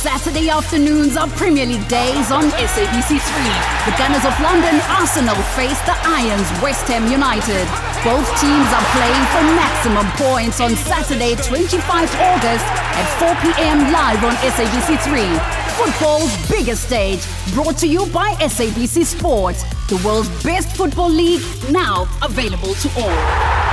Saturday afternoons are Premier League days on SABC 3. The Gunners of London, Arsenal, face the Irons, West Ham United. Both teams are playing for maximum points on Saturday, 25 August at 4 p.m. live on SABC 3. Football's biggest stage, brought to you by SABC Sport. The world's best football league, now available to all.